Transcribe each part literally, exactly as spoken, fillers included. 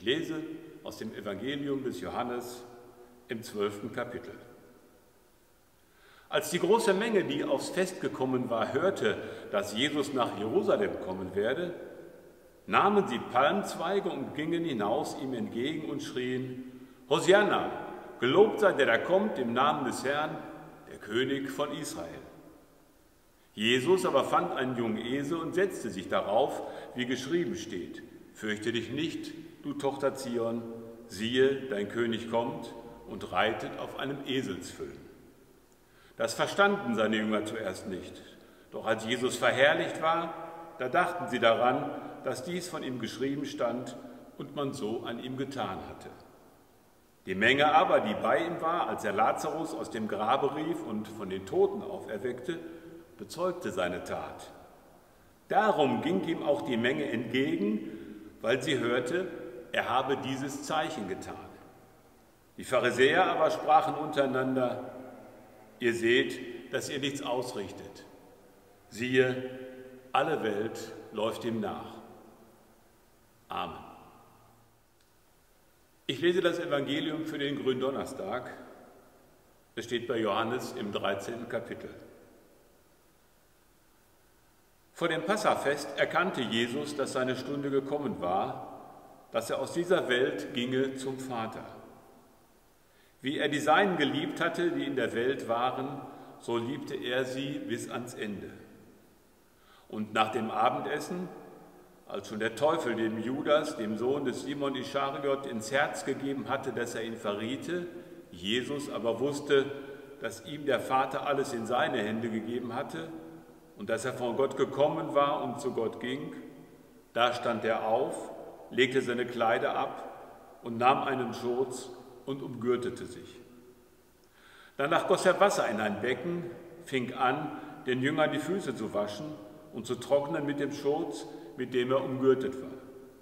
Ich lese aus dem Evangelium des Johannes im zwölften Kapitel. Als die große Menge, die aufs Fest gekommen war, hörte, dass Jesus nach Jerusalem kommen werde, nahmen sie Palmzweige und gingen hinaus ihm entgegen und schrien: Hosianna, gelobt sei der da kommt im Namen des Herrn, der König von Israel. Jesus aber fand einen jungen Esel und setzte sich darauf, wie geschrieben steht: Fürchte dich nicht, du Tochter Zion, siehe, dein König kommt und reitet auf einem Eselsfüllen. Das verstanden seine Jünger zuerst nicht. Doch als Jesus verherrlicht war, da dachten sie daran, dass dies von ihm geschrieben stand und man so an ihm getan hatte. Die Menge aber, die bei ihm war, als er Lazarus aus dem Grabe rief und von den Toten auferweckte, bezeugte seine Tat. Darum ging ihm auch die Menge entgegen, weil sie hörte, er habe dieses Zeichen getan. Die Pharisäer aber sprachen untereinander: Ihr seht, dass ihr nichts ausrichtet. Siehe, alle Welt läuft ihm nach. Amen. Ich lese das Evangelium für den Gründonnerstag. Es steht bei Johannes im dreizehnten Kapitel. Vor dem Passafest erkannte Jesus, dass seine Stunde gekommen war, dass er aus dieser Welt ginge zum Vater. Wie er die Seinen geliebt hatte, die in der Welt waren, so liebte er sie bis ans Ende. Und nach dem Abendessen, als schon der Teufel dem Judas, dem Sohn des Simon Ischariot, ins Herz gegeben hatte, dass er ihn verriete, Jesus aber wusste, dass ihm der Vater alles in seine Hände gegeben hatte und dass er von Gott gekommen war und zu Gott ging, da stand er auf, legte seine Kleider ab und nahm einen Schurz und umgürtete sich. Danach goss er Wasser in ein Becken, fing an, den Jüngern die Füße zu waschen und zu trocknen mit dem Schurz, mit dem er umgürtet war.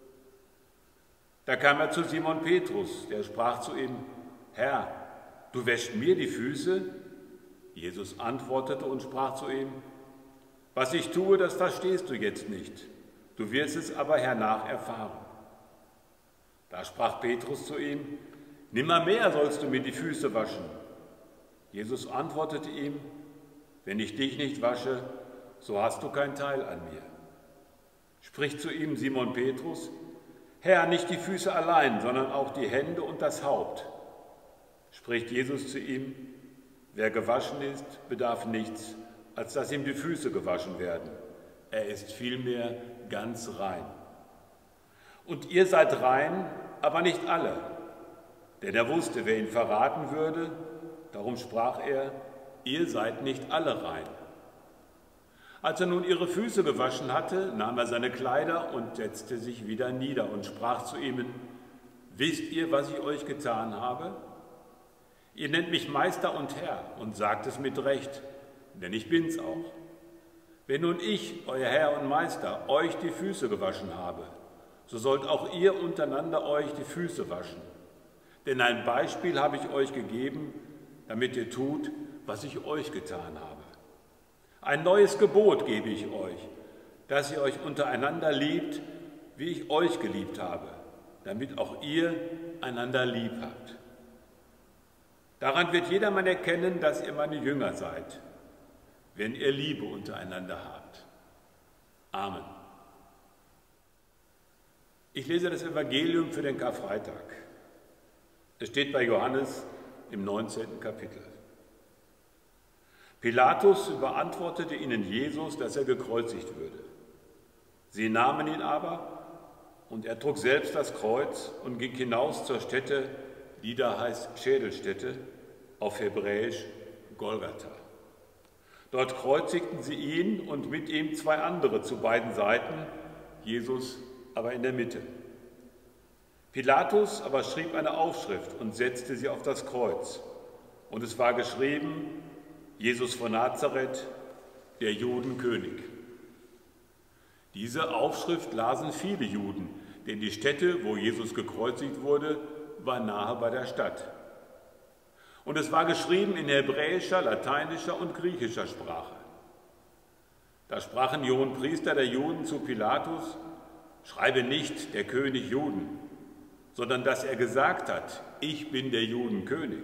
Da kam er zu Simon Petrus, der sprach zu ihm: Herr, du wäschst mir die Füße? Jesus antwortete und sprach zu ihm: Was ich tue, das verstehst du jetzt nicht. Du wirst es aber hernach erfahren. Da sprach Petrus zu ihm: Nimmermehr sollst du mir die Füße waschen. Jesus antwortete ihm: Wenn ich dich nicht wasche, so hast du kein Teil an mir. Spricht zu ihm Simon Petrus: Herr, nicht die Füße allein, sondern auch die Hände und das Haupt. Spricht Jesus zu ihm: Wer gewaschen ist, bedarf nichts, als dass ihm die Füße gewaschen werden. Er ist vielmehr ganz rein. Und ihr seid rein, aber nicht alle. Denn er wusste, wer ihn verraten würde, darum sprach er: Ihr seid nicht alle rein. Als er nun ihre Füße gewaschen hatte, nahm er seine Kleider und setzte sich wieder nieder und sprach zu ihnen: Wisst ihr, was ich euch getan habe? Ihr nennt mich Meister und Herr und sagt es mit Recht, denn ich bin's auch. Wenn nun ich, euer Herr und Meister, euch die Füße gewaschen habe, so sollt auch ihr untereinander euch die Füße waschen. Denn ein Beispiel habe ich euch gegeben, damit ihr tut, was ich euch getan habe. Ein neues Gebot gebe ich euch, dass ihr euch untereinander liebt, wie ich euch geliebt habe, damit auch ihr einander lieb habt. Daran wird jedermann erkennen, dass ihr meine Jünger seid, wenn ihr Liebe untereinander habt. Amen. Ich lese das Evangelium für den Karfreitag. Es steht bei Johannes im neunzehnten Kapitel. Pilatus überantwortete ihnen Jesus, dass er gekreuzigt würde. Sie nahmen ihn aber, und er trug selbst das Kreuz und ging hinaus zur Stätte, die da heißt Schädelstätte, auf Hebräisch Golgatha. Dort kreuzigten sie ihn und mit ihm zwei andere zu beiden Seiten, Jesus aber in der Mitte. Pilatus aber schrieb eine Aufschrift und setzte sie auf das Kreuz. Und es war geschrieben: Jesus von Nazareth, der Judenkönig. Diese Aufschrift lasen viele Juden, denn die Stätte, wo Jesus gekreuzigt wurde, war nahe bei der Stadt. Und es war geschrieben in hebräischer, lateinischer und griechischer Sprache. Da sprachen die Hohenpriester der Juden zu Pilatus: Schreibe nicht der König Juden, sondern dass er gesagt hat, ich bin der Judenkönig.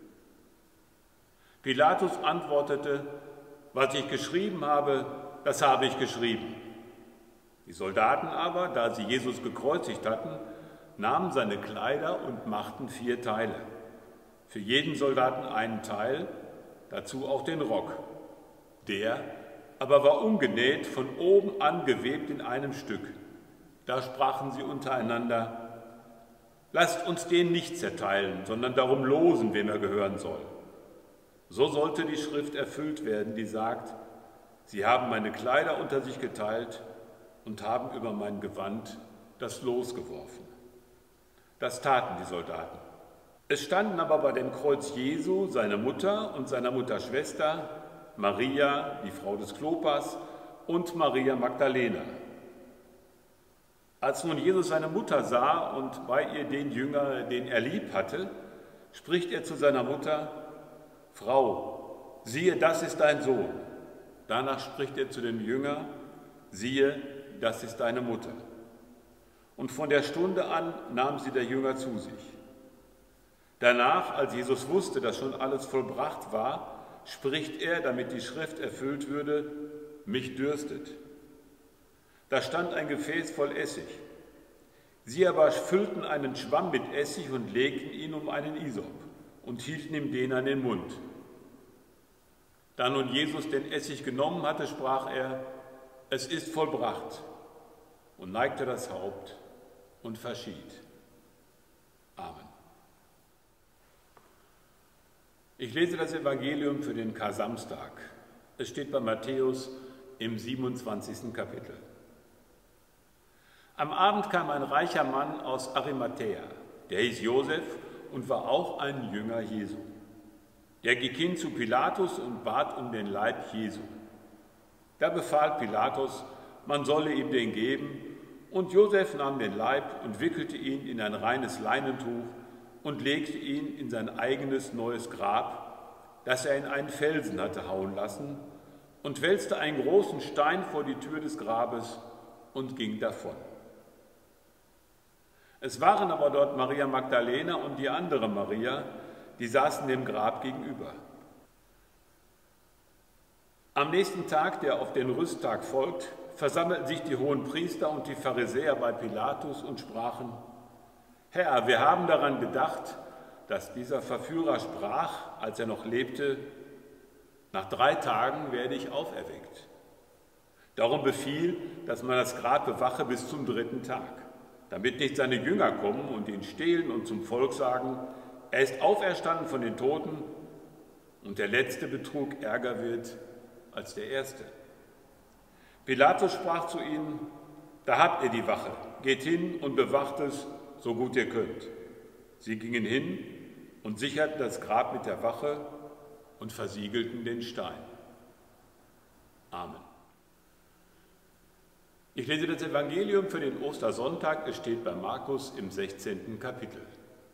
Pilatus antwortete, was ich geschrieben habe, das habe ich geschrieben. Die Soldaten aber, da sie Jesus gekreuzigt hatten, nahmen seine Kleider und machten vier Teile. Für jeden Soldaten einen Teil, dazu auch den Rock. Der aber war umgenäht, von oben an gewebt in einem Stück. Da sprachen sie untereinander, lasst uns den nicht zerteilen, sondern darum losen, wem er gehören soll. So sollte die Schrift erfüllt werden, die sagt, sie haben meine Kleider unter sich geteilt und haben über mein Gewand das Los geworfen. Das taten die Soldaten. Es standen aber bei dem Kreuz Jesu seine Mutter und seiner Mutter Schwester, Maria, die Frau des Klopas, und Maria Magdalena. Als nun Jesus seine Mutter sah und bei ihr den Jünger, den er lieb hatte, spricht er zu seiner Mutter, Frau, siehe, das ist dein Sohn. Danach spricht er zu dem Jünger, siehe, das ist deine Mutter. Und von der Stunde an nahm sie der Jünger zu sich. Danach, als Jesus wusste, dass schon alles vollbracht war, spricht er, damit die Schrift erfüllt würde, mich dürstet. Da stand ein Gefäß voll Essig. Sie aber füllten einen Schwamm mit Essig und legten ihn um einen Isop und hielten ihm den an den Mund. Da nun Jesus den Essig genommen hatte, sprach er, es ist vollbracht, und neigte das Haupt und verschied. Amen. Ich lese das Evangelium für den Kar-Samstag. Es steht bei Matthäus im siebenundzwanzigsten Kapitel. Am Abend kam ein reicher Mann aus Arimathäa, der hieß Josef und war auch ein Jünger Jesu. Der ging hin zu Pilatus und bat um den Leib Jesu. Da befahl Pilatus, man solle ihm den geben, und Josef nahm den Leib und wickelte ihn in ein reines Leinentuch und legte ihn in sein eigenes neues Grab, das er in einen Felsen hatte hauen lassen, und wälzte einen großen Stein vor die Tür des Grabes und ging davon. Es waren aber dort Maria Magdalena und die andere Maria, die saßen dem Grab gegenüber. Am nächsten Tag, der auf den Rüsttag folgt, versammelten sich die Hohenpriester und die Pharisäer bei Pilatus und sprachen, Herr, wir haben daran gedacht, dass dieser Verführer sprach, als er noch lebte, nach drei Tagen werde ich auferweckt. Darum befiehl, dass man das Grab bewache bis zum dritten Tag, damit nicht seine Jünger kommen und ihn stehlen und zum Volk sagen, er ist auferstanden von den Toten und der letzte Betrug ärger wird als der erste. Pilatus sprach zu ihnen, da habt ihr die Wache, geht hin und bewacht es, so gut ihr könnt. Sie gingen hin und sicherten das Grab mit der Wache und versiegelten den Stein. Amen. Ich lese das Evangelium für den Ostersonntag, es steht bei Markus im sechzehnten Kapitel.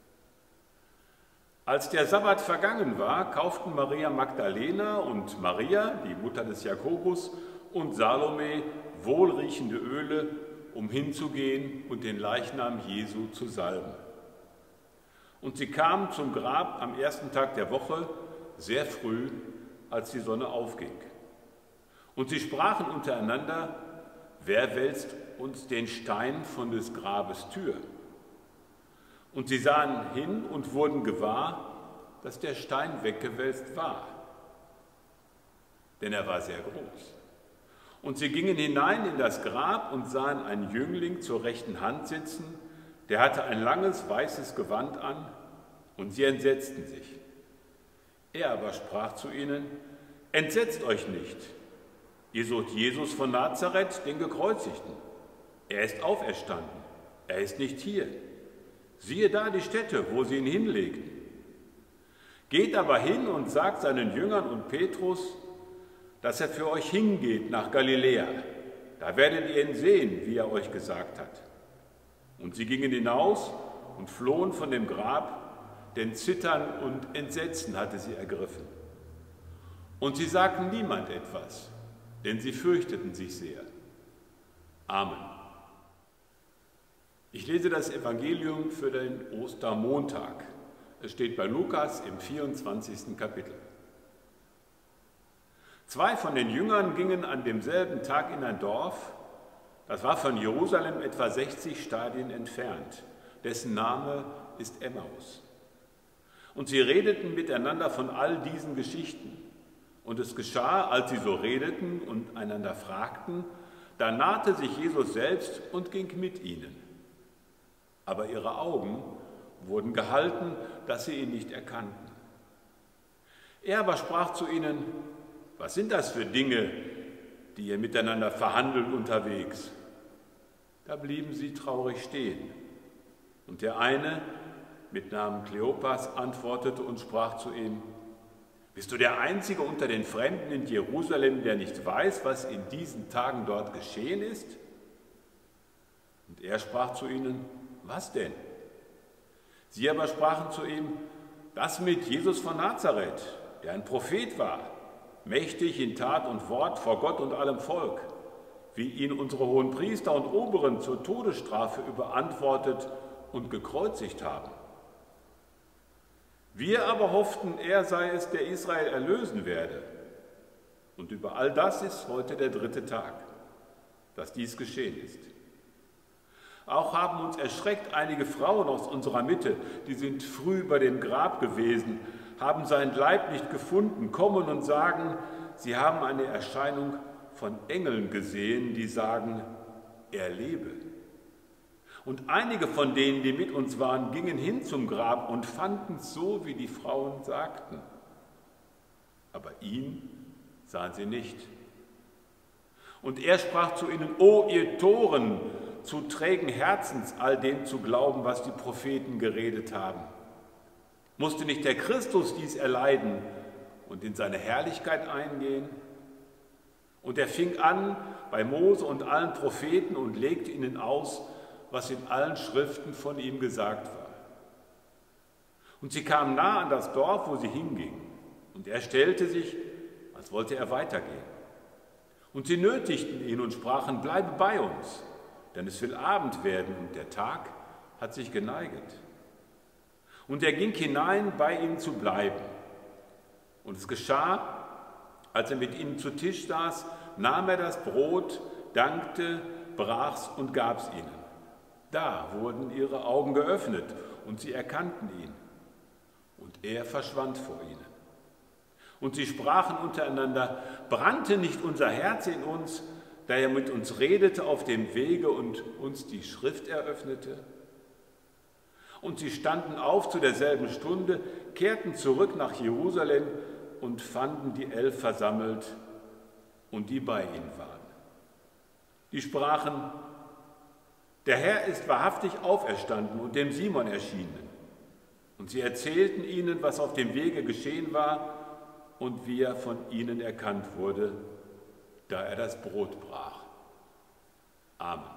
Als der Sabbat vergangen war, kauften Maria Magdalena und Maria, die Mutter des Jakobus, und Salome wohlriechende Öle, um hinzugehen und den Leichnam Jesu zu salben. Und sie kamen zum Grab am ersten Tag der Woche, sehr früh, als die Sonne aufging. Und sie sprachen untereinander, wer wälzt uns den Stein von des Grabes Tür? Und sie sahen hin und wurden gewahr, dass der Stein weggewälzt war, denn er war sehr groß. Und sie gingen hinein in das Grab und sahen einen Jüngling zur rechten Hand sitzen, der hatte ein langes weißes Gewand an, und sie entsetzten sich. Er aber sprach zu ihnen, entsetzt euch nicht, ihr sucht Jesus von Nazareth, den Gekreuzigten. Er ist auferstanden, er ist nicht hier. Siehe da die Stätte, wo sie ihn hinlegten. Geht aber hin und sagt seinen Jüngern und Petrus, dass er für euch hingeht nach Galiläa. Da werdet ihr ihn sehen, wie er euch gesagt hat. Und sie gingen hinaus und flohen von dem Grab, denn Zittern und Entsetzen hatte sie ergriffen. Und sie sagten niemand etwas, denn sie fürchteten sich sehr. Amen. Ich lese das Evangelium für den Ostermontag. Es steht bei Lukas im vierundzwanzigsten Kapitel. Zwei von den Jüngern gingen an demselben Tag in ein Dorf, das war von Jerusalem etwa sechzig Stadien entfernt, dessen Name ist Emmaus. Und sie redeten miteinander von all diesen Geschichten. Und es geschah, als sie so redeten und einander fragten, da nahte sich Jesus selbst und ging mit ihnen. Aber ihre Augen wurden gehalten, dass sie ihn nicht erkannten. Er aber sprach zu ihnen: Was sind das für Dinge, die ihr miteinander verhandelt unterwegs? Da blieben sie traurig stehen. Und der eine, mit Namen Kleopas, antwortete und sprach zu ihm: Bist du der Einzige unter den Fremden in Jerusalem, der nicht weiß, was in diesen Tagen dort geschehen ist? Und er sprach zu ihnen: Was denn? Sie aber sprachen zu ihm: Das mit Jesus von Nazareth, der ein Prophet war, mächtig in Tat und Wort vor Gott und allem Volk, wie ihn unsere hohen Priester und Oberen zur Todesstrafe überantwortet und gekreuzigt haben. Wir aber hofften, er sei es, der Israel erlösen werde. Und über all das ist heute der dritte Tag, dass dies geschehen ist. Auch haben uns erschreckt einige Frauen aus unserer Mitte, die sind früh bei dem Grab gewesen, haben seinen Leib nicht gefunden, kommen und sagen, sie haben eine Erscheinung von Engeln gesehen, die sagen, er lebe. Und einige von denen, die mit uns waren, gingen hin zum Grab und fanden es so, wie die Frauen sagten. Aber ihn sahen sie nicht. Und er sprach zu ihnen: O ihr Toren, zu trägen Herzens, all dem zu glauben, was die Propheten geredet haben. Musste nicht der Christus dies erleiden und in seine Herrlichkeit eingehen? Und er fing an bei Mose und allen Propheten und legte ihnen aus, was in allen Schriften von ihm gesagt war. Und sie kamen nah an das Dorf, wo sie hingingen. Und er stellte sich, als wollte er weitergehen. Und sie nötigten ihn und sprachen: Bleibe bei uns, denn es will Abend werden und der Tag hat sich geneiget. Und er ging hinein, bei ihnen zu bleiben. Und es geschah, als er mit ihnen zu Tisch saß, nahm er das Brot, dankte, brach's und gab's ihnen. Da wurden ihre Augen geöffnet und sie erkannten ihn. Und er verschwand vor ihnen. Und sie sprachen untereinander: Brannte nicht unser Herz in uns, da er mit uns redete auf dem Wege und uns die Schrift eröffnete? Und sie standen auf zu derselben Stunde, kehrten zurück nach Jerusalem und fanden die Elf versammelt und die bei ihnen waren. Die sprachen: Der Herr ist wahrhaftig auferstanden und dem Simon erschienen. Und sie erzählten ihnen, was auf dem Wege geschehen war und wie er von ihnen erkannt wurde, da er das Brot brach. Amen.